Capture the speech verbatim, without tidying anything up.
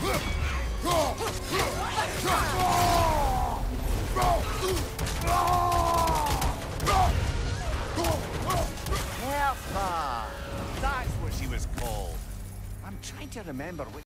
Hertha! That's what she was called. I'm trying to remember which